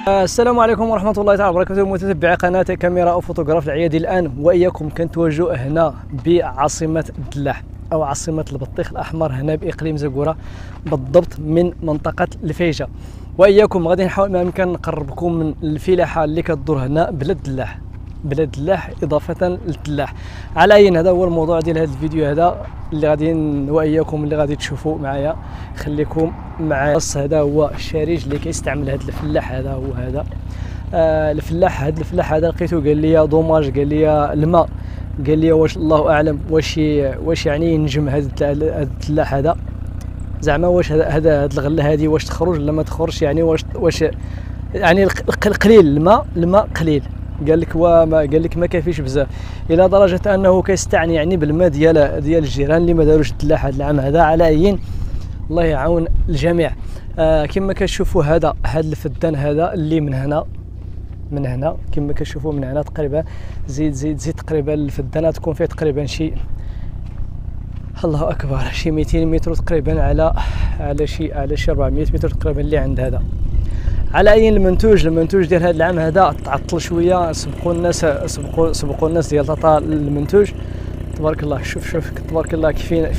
السلام عليكم ورحمة الله تعالى وبركاته، متتبعي قناة كاميرا أو فوتوغراف العيادي. الآن وإياكم كنتواجدوا هنا بعاصمة الدلاح أو عاصمة البطيخ الأحمر هنا بإقليم زاكورة، بالضبط من منطقة الفيجة. وإياكم غادي نحاول ما أمكن نقربكم من الفلاحة اللي كتدور هنا بلاد الدلاح إضافة للدلاح. على أي هذا هو الموضوع ديال هذا الفيديو هذا اللي غادي وإياكم اللي غادي تشوفوا معايا. خليكم معايا. هذا هو الشريج اللي كيستعمل هذا الفلاح. هذا هو هذا الفلاح. هذا الفلاح هذا لقيته قال لي دوماج، قال لي الماء، قال لي واش الله اعلم واش يعني ينجم هذا الفلاح هذا، زعما واش هذا الغله هذه واش تخرج ولا ما تخرجش، يعني واش يعني قليل الماء قليل. قال لك ما كافيش بزاف، الى درجه انه كيستعني يعني بالماء ديال الجيران اللي ما داروش الدلاح هذا العام هذا. على اي الله يعاون الجميع. كما كتشوفوا هذا الفدان هذا اللي من هنا كما كتشوفوا من هنا تقريبا زيد تقريبا الفدانه تكون فيه تقريبا شي الله اكبر شي 200 متر تقريبا على شي 400 متر تقريبا اللي عند هذا. على اي المنتوج ديال هذا العام هذا تعطل شويه، سبقوا الناس ديال تطا المنتوج. تبارك الله، شوف تبارك الله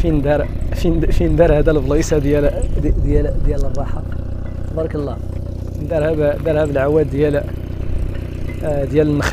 فين دار هذا البلايصه ديال الراحه. تبارك الله، دارها بالعواد ديال النخل.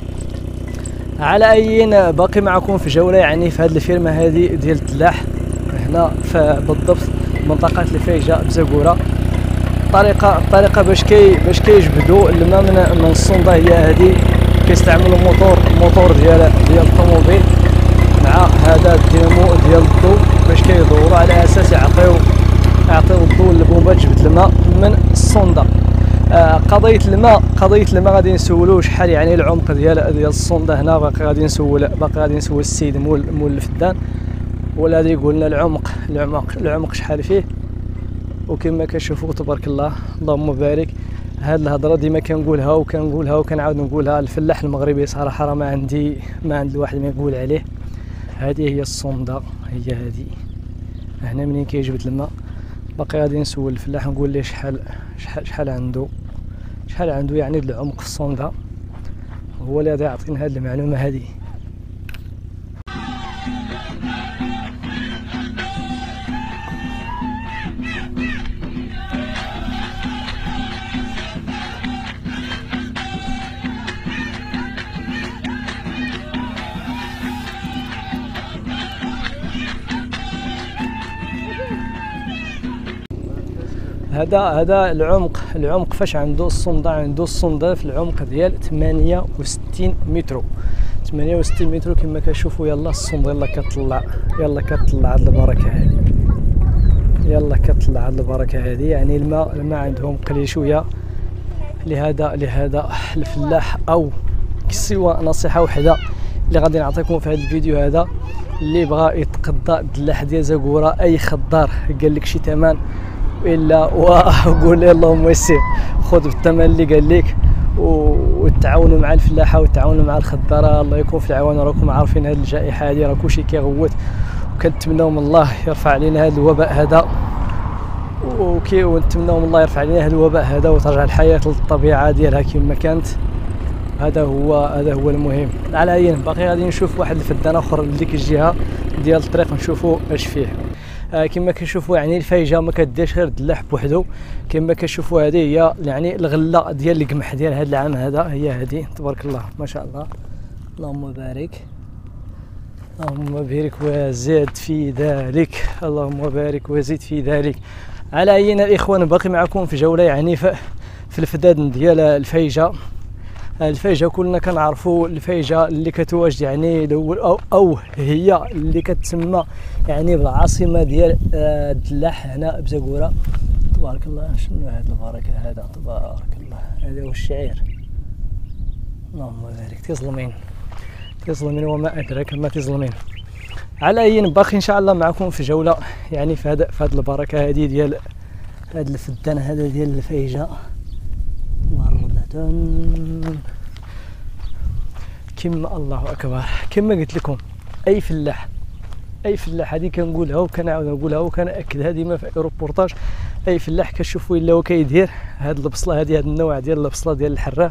على اي باقي معكم في جوله يعني في هذه الفيرما هذه ديال الدلاح هنا بالضبط منطقه الفيجه بزاكورة. الطريقه باش كيجبدوا الماء من الصنده هي هذه. كيستعملوا موتور ديال الطوموبيل مع هذا الدينامو ديال الضوء باش كيدوروا على اساس يعطيو الضوء للبومبه تجبد الماء من الصنده. قضيه الماء غادي نسولوه شحال يعني العمق ديال الصنده هنا. باقي غادي نسول السيد مول الفدان ولا غادي يقول لنا العمق شحال فيه. وكما كتشوفوا تبارك الله اللهم بارك. هاد الهضره ديما كنقولها وكنعاود نقولها، الفلاح المغربي صراحه راه ما عندي الواحد ما يقول عليه. هذه هي الصنده، هي هذه هنا منين كيجبد الماء. باقي غادي نسول الفلاح نقول ليه شحال عنده يعني العمق في الصنده، هو اللي غادي يعطينا هذه المعلومه هذه. هذا العمق فاش عنده الصنده في العمق ديال 68 متر. 68 متر كما كتشوفوا. يلا الصنده يلا كتطلع هذه البركه هذه. يعني الماء عندهم قليل شويه. لهذا الفلاح او سوى نصيحه وحده اللي غادي نعطيكم في هذا الفيديو هذا، اللي بغى يتقضى الدلاح ديال زاكورة اي خضار قال لك شي ثمن الا وقول لي اللهم يسر، خذ بالثمن اللي قال لك وتعاونوا مع الفلاحه وتعاونوا مع الخضاره. الله يكون في العون. راكم عارفين هذه الجائحه هذه راه كلشي كيغوت، وكنتمناو من الله يرفع علينا هذا الوباء هذا، ونتمناو من الله يرفع علينا هذا الوباء هذا وترجع الحياه للطبيعه ديالها كما كانت. هذا هو المهم. على اي باقي غادي نشوف واحد الفدان اخر لديك الجهه ديال الطريق نشوفوا اش فيه. كما كتشوفوا يعني الفيجه ما كديرش غير الدلاح بوحدو. كما كتشوفوا هذه هي يعني الغله ديال القمح ديال هذا العام هذا، هي هذه تبارك الله ما شاء الله. اللهم بارك وزد في ذلك، اللهم بارك وزد في ذلك. على اينا الاخوان باقي معكم في جوله يعني في الفدان ديال الفيجه. كلنا كنعرفوا الفيجه اللي كتواجد يعني او هي اللي كتسمى يعني بالعاصمه ديال الدلاح هنا بزاكورة. تبارك الله. شنو هذه البركه هذا؟ تبارك الله. هذا هو الشعير. اللهم بارك. تظلمين وما ادراك ما تظلمين. على اي باقي ان شاء الله معكم في جوله يعني في هذا البركه هذه ديال هذا الفدان هذا ديال الفيجه. كما الله اكبر. كما قلت لكم اي اي فلاح، هذه كنقولها وكنعاود نقولها وكنأكدها ديما في روبورتاج. اي فلاح كتشوفوا الا هو كيدير هاد البصله هذه، هاد النوع ديال البصله ديال الحراف.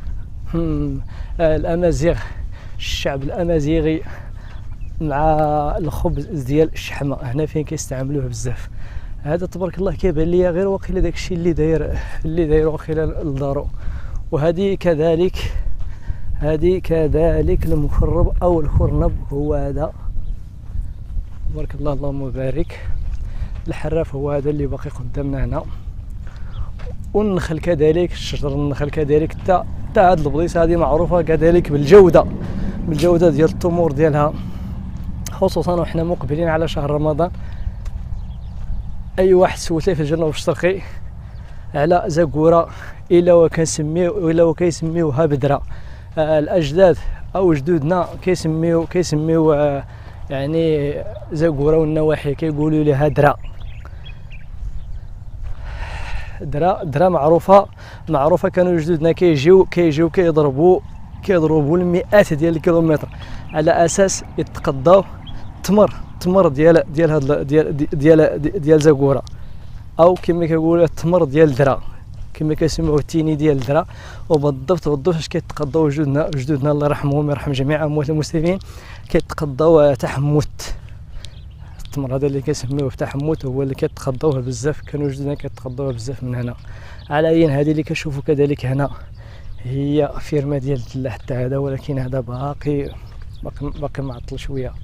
الامازيغ، الشعب الامازيغي مع الخبز ديال الشحمه هنا فين كيستعملوه بزاف. هذا تبارك الله كيبان ليا غير واقيلا داكشي اللي داير واقيلا لدارو. وهذه كذلك، المخرب او الخرنب هو هذا تبارك الله اللهم بارك. الحراف هو هذا اللي باقي قدامنا هنا. والنخل كذلك، شجر النخل كذلك حتى هاد البليصه هذه معروفه كذلك بالجوده ديال التمور ديالها، خصوصا وحنا مقبلين على شهر رمضان. اي واحد سولته في الجنوب الشرقي على زقوره الا وكيسميوها بدره. الاجداد او جدودنا كيسميو يعني زقوره والنواحي كيقولوا لها درا معروفه. كانوا جدودنا كيجيو كيضربوا المئات ديال الكيلومتر على اساس يتقضاو التمر ديال زقوره، او كما كيقولوا التمر ديال درا، كما كيسموه التيني ديال درا. وبالضبط اش كيتقضاو جدودنا الله يرحمهم ويرحم جميع اموات المسلمين، كيتقضاو تحمت. التمر هذا اللي كيسميوه تحمت هو اللي كيتقضاوه بزاف، كانوا جدودنا كيتقضاوه بزاف من هنا. على اي هذه اللي كتشوفوا كذلك هنا هي فيرما ديال الدلاح حتى هذا، ولكن هذا باقي معطل شويه.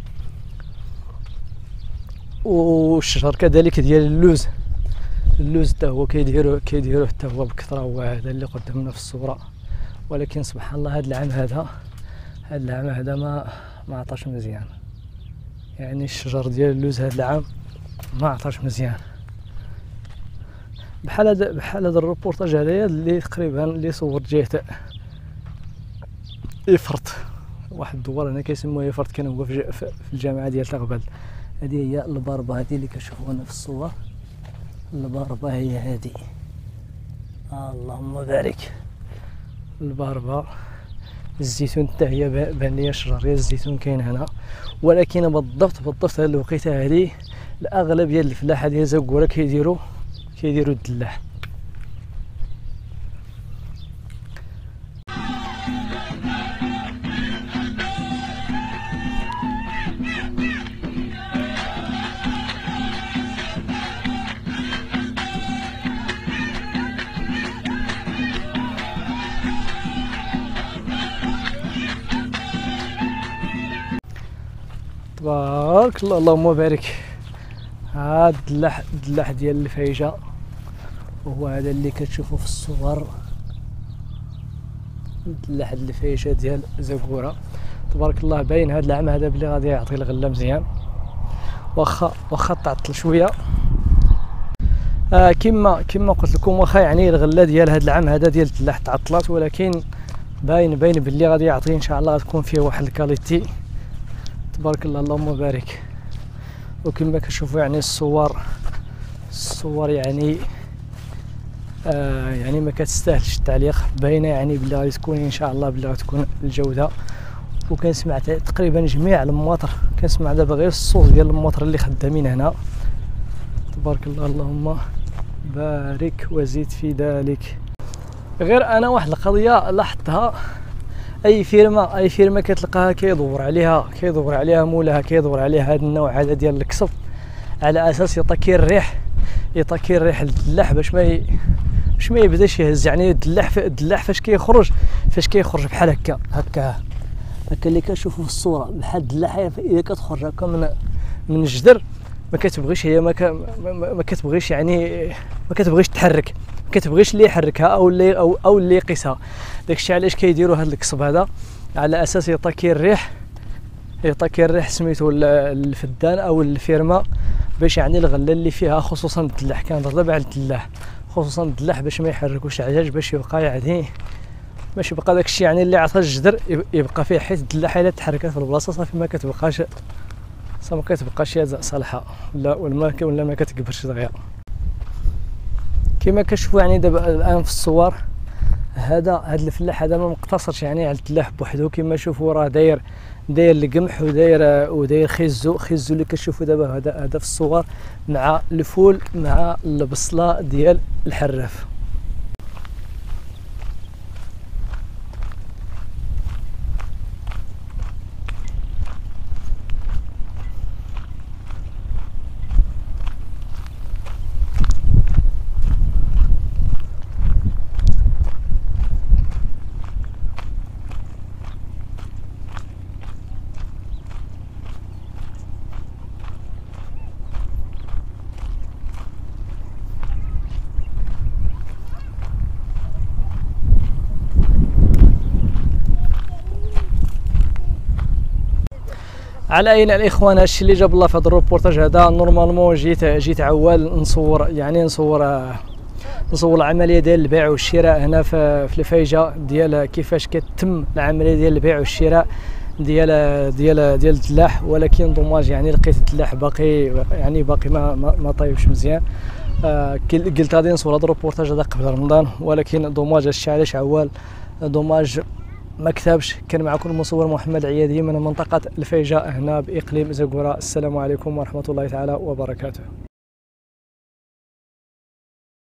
والشجر كذلك ديال اللوز حتى هو كيديروه حتى هو بكثره، هو هذا اللي قدامنا في الصوره. ولكن سبحان الله هذا العام هذا ما عطاش مزيان، يعني الشجر ديال اللوز هذا العام ما عطاش مزيان. بحال هذا الروبورتاج هذايا اللي تقريبا اللي صورت جهه يفرط، واحد الدوار هنا كيسموه يفرط، كان هو في الجامعه ديال تغبل. هذه هي الباربه هذه اللي كتشوفونا في الصور، الباربه هي هذه. اللهم بارك. الباربه، الزيتون حتى هي بان ليا شجر ديال الزيتون كاين هنا. ولكن بالضبط هذه الوقيته هذه الاغلب ديال الفلاحه ديال زقوره كيديروا الدلاح. تبارك الله اللهم بارك. هاد الدلاح ديال الفيجه وهو هذا اللي كتشوفوا في الصور، الدلاح الفيجه ديال زقوره. تبارك الله باين هاد العام هذا بلي غادي يعطي الغله مزيان، واخا تعطل شويه. كما قلت لكم، واخا يعني الغله ديال هاد العام هذا ديال الدلاح تعطلات، ولكن باين بلي غادي يعطي ان شاء الله، غتكون فيه واحد الكاليتي تبارك الله اللهم بارك. وكما كتشوفوا يعني الصور يعني يعني ما كتستاهلش التعليق، باينه يعني بلي غادي تكون ان شاء الله بلي غتكون الجوده. وكنسمع تقريبا جميع المواطر، كنسمع دابا غير الصوت ديال المواطر اللي خدامين هنا تبارك الله اللهم بارك وزيد في ذلك. غير انا واحد القضيه لاحظتها، اي فيرما كتلقاها كيدور عليها مولاها، كيدور عليها هذا النوع هذا ديال الكسب على اساس يطكي الريح الدلاح باش ما يبداش يهز. يعني الدلاح فاش كيخرج بحال هكا اللي كتشوفوا في الصوره، بحال الدلاحه اذا كتخرج هكا من الجدر ما كتبغيش هي ما كتبغيش يعني ما كتبغيش تحرك، ما كتبغيش اللي يحركها او اللي يقيسها. داكشي علاش كيديروا هذا الكسب هذا على اساس يطكي الريح سميتو الفدان او الفيرما، باش يعني الغله اللي فيها خصوصا الدلاح، كنهضر على الدلاح خصوصا الدلاح باش ما يحركوش العجاج، باش يبقى يعني باش يبقى داكشي يعني اللي عطى الجدر يبقى فيه، حيت الدلاحه الا تحركت في البلاصه صافي ما كتبقاش صالحه ولا ما كتكبرش دغيا. كما كتشوفوا يعني دابا الان في الصور، هذا الفلاح هذا ما مقتصرش يعني على الدلاح بوحدو، كما تشوفوا راه داير القمح وداير خيزو اللي كتشوفوا دابا هذا في الصور، مع الفول مع البصله ديال الحراف. على اين الاخوان، هادشي اللي جاب الله في هذا الروبورتاج هذا. نورمالمون جيت عوال نصور يعني نصور العمليه ديال البيع والشراء هنا في الفيجه، ديال كيفاش كتم العمليه ديال البيع والشراء ديال الدلاح. ولكن دوماج يعني لقيت الدلاح باقي ما طايبش مزيان. قلت غادي نصور هذا الروبورتاج هذا قبل رمضان، ولكن دوماج هادشي علاش عوال دوماج ما كتبش. كان معكم المصور محمد عيادي من منطقة الفيجة هنا بإقليم زاكورا. السلام عليكم ورحمة الله تعالى وبركاته.